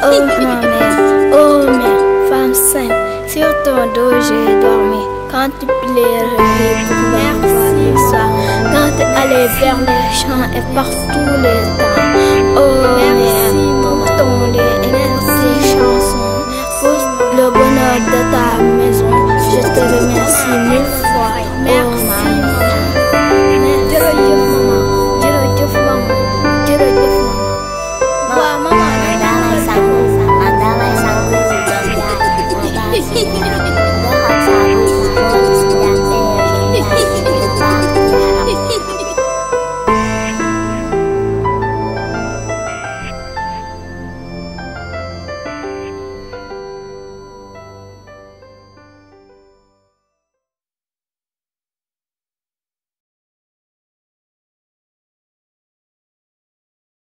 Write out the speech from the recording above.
Oh ma mère, femme sainte, sur ton dos j'ai dormi. Quand tu pleurais pour merci le soir, quand tu allais vers les champs et partout les temps. Oh merci pour ton lait et pour tes chansons, pour le bonheur de ta maison. Je te remercie mille fois. Merci.